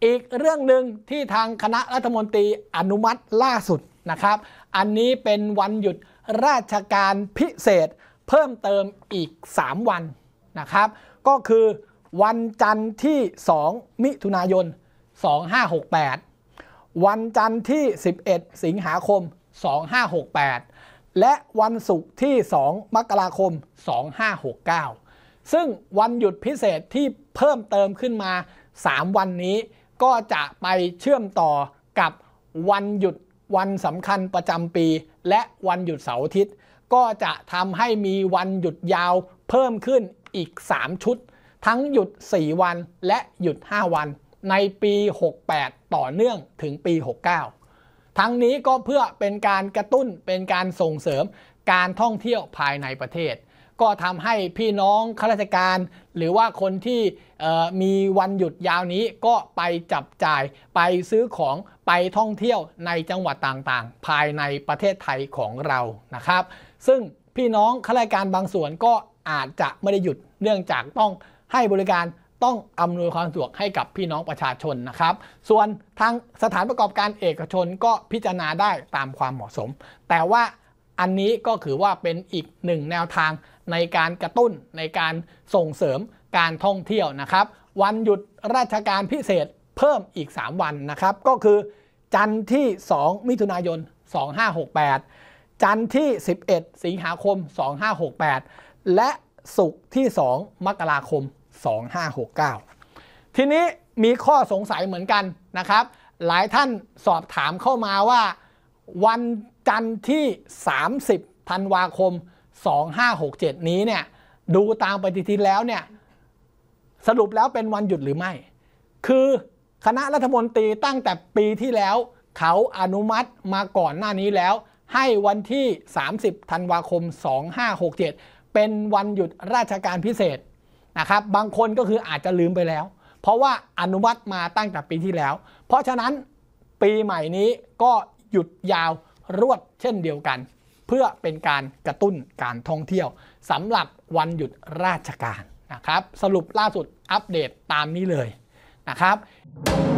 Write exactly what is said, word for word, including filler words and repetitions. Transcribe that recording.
อีกเรื่องหนึ่งที่ทางคณะรัฐมนตรีอนุมัติล่าสุดนะครับอันนี้เป็นวันหยุดราชการพิเศษเพิ่มเติมอีกสามวันนะครับก็คือวันจันทร์ที่สองมิถุนายนสองพันห้าร้อยหกสิบแปดวันจันทร์ที่สิบเอ็ดสิงหาคมสองพันห้าร้อยหกสิบแปดและวันศุกร์ที่สองมกราคมสองพันห้าร้อยหกสิบเก้าซึ่งวันหยุดพิเศษที่เพิ่มเติมขึ้นมาสามวันนี้ก็จะไปเชื่อมต่อกับวันหยุดวันสำคัญประจำปีและวันหยุดเสาร์อาทิตย์ก็จะทำให้มีวันหยุดยาวเพิ่มขึ้นอีกสามชุดทั้งหยุดสี่วันและหยุดห้าวันในปีหกสิบแปดต่อเนื่องถึงปีหกสิบเก้าทั้งนี้ก็เพื่อเป็นการกระตุ้นเป็นการส่งเสริมการท่องเที่ยวภายในประเทศก็ทำให้พี่น้องข้าราชการหรือว่าคนที่มีวันหยุดยาวนี้ก็ไปจับจ่ายไปซื้อของไปท่องเที่ยวในจังหวัดต่างๆภายในประเทศไทยของเรานะครับซึ่งพี่น้องข้าราชการบางส่วนก็อาจจะไม่ได้หยุดเนื่องจากต้องให้บริการต้องอำนวยความสะดวกให้กับพี่น้องประชาชนนะครับส่วนทางสถานประกอบการเอกชนก็พิจารณาได้ตามความเหมาะสมแต่ว่าอันนี้ก็ถือว่าเป็นอีกหนึ่งแนวทางในการกระตุ้นในการส่งเสริมการท่องเที่ยวนะครับวันหยุดราชการพิเศษเพิ่มอีกสามวันนะครับก็คือจันทร์ที่สองมิถุนายนสองพันห้าร้อยหกสิบแปดจันทร์ที่สิบเอ็ดสิงหาคมสองพันห้าร้อยหกสิบแปดและศุกร์ที่สองมกราคมสองพันห้าร้อยหกสิบเก้าทีนี้มีข้อสงสัยเหมือนกันนะครับหลายท่านสอบถามเข้ามาว่าวันจันทร์ที่สามสิบธันวาคมสองพันห้าร้อยหกสิบเจ็ดนี้เนี่ยดูตามปฏิทินแล้วเนี่ยสรุปแล้วเป็นวันหยุดหรือไม่คือคณะรัฐมนตรีตั้งแต่ปีที่แล้วเขาอนุมัติมาก่อนหน้านี้แล้วให้วันที่สามสิบธันวาคมสองพันห้าร้อยหกสิบเจ็ดเป็นวันหยุดราชการพิเศษนะครับบางคนก็คืออาจจะลืมไปแล้วเพราะว่าอนุมัติมาตั้งแต่ปีที่แล้วเพราะฉะนั้นปีใหม่นี้ก็หยุดยาวรวดเช่นเดียวกันเพื่อเป็นการกระตุ้นการท่องเที่ยวสำหรับวันหยุดราชการนะครับสรุปล่าสุดอัปเดตตามนี้เลยนะครับ